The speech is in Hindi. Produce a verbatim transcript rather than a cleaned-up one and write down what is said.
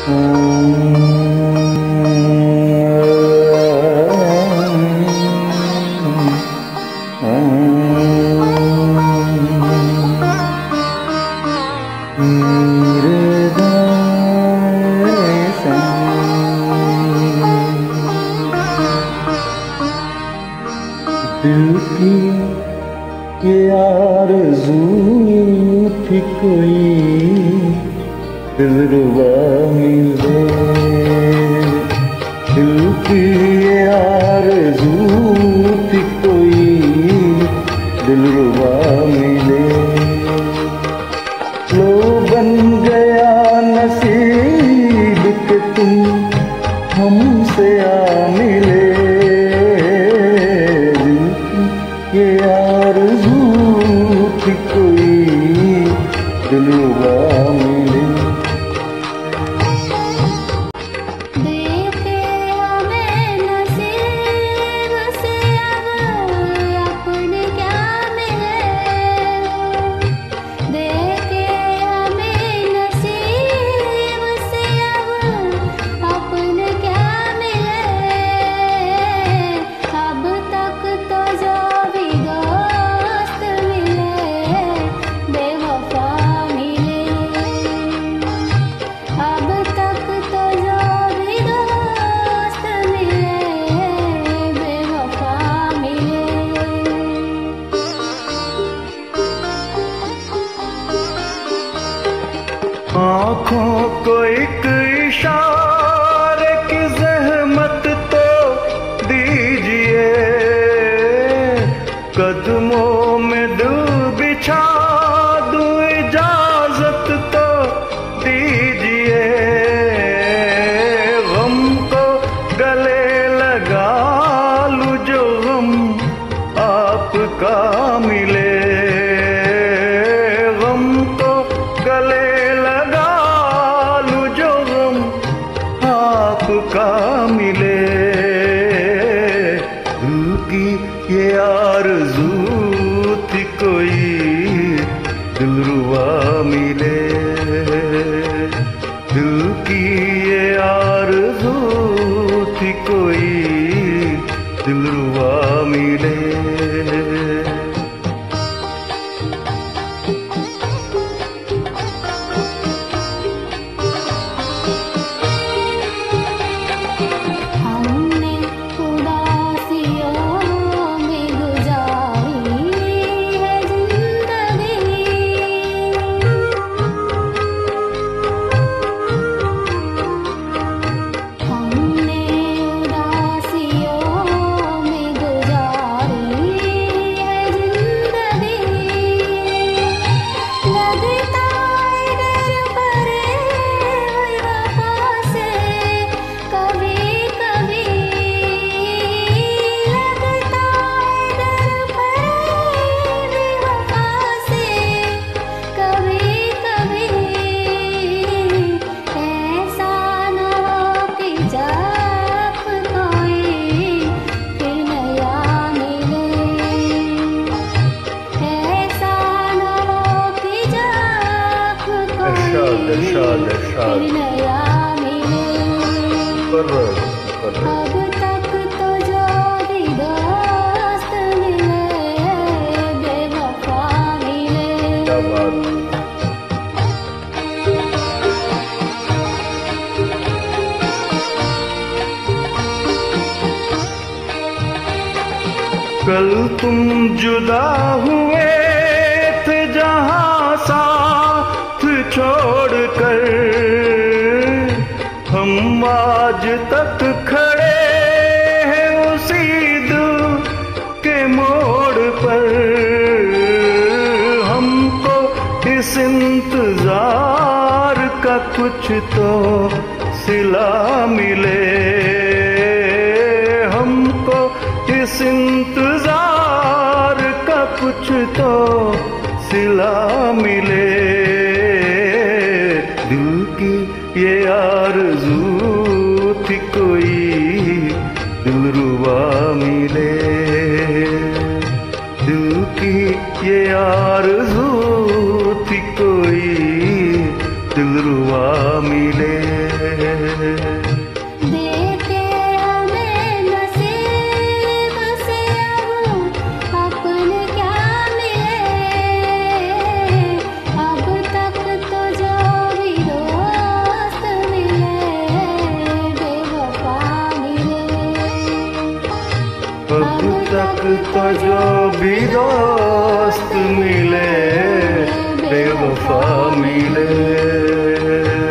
दिल की ये आरज़ू थी कोई दिलरुबा मिले। दिल की ये आरज़ू थी कोई दिलरुबा मिले। लो बन गया नसीब के तुम हमसे आ मिले। ये आरज़ू थी कोई दिलरुबा मिले। देखे हमें नसीब से अब अपने क्या मिले। देखे हमें नसीब से अब अपने क्या मिले। अब तक तो जो आँखों को एक इशारे की ज़हमत तो दीजिए। कदमों में दिल बिछा दूं इजाज़त तो दीजिए। गम को गले लगा लूं जो गम आपका मिले। गम को गले आपका मिले। दिल की ये आरज़ू थी कोई दिलरुबा मिले। दिल की ये आरज़ू थी कोई दिलरुबा मिले। इरशाद इरशाद कर्रर कर्रर। अब तक तो जो भी दोस्त मिले बेवफा मिले। क्या बात। कल तुम जुदा हुए थे जहां साथ छोड़कर। हम आज तक खड़े हैं उसी दिल के मोड़ पर। हमको इस इंतजार का कुछ तो सिला मिले। हमको इस इंतजार का कुछ तो सिला मिले। दिल की ये आरज़ू थी कोई दिलरुबा मिले। दिल की ये आरज़ू थी कोई दिलरुबा मिले। अब तक तो जो भी दोस्त मिले बेवफा मिले।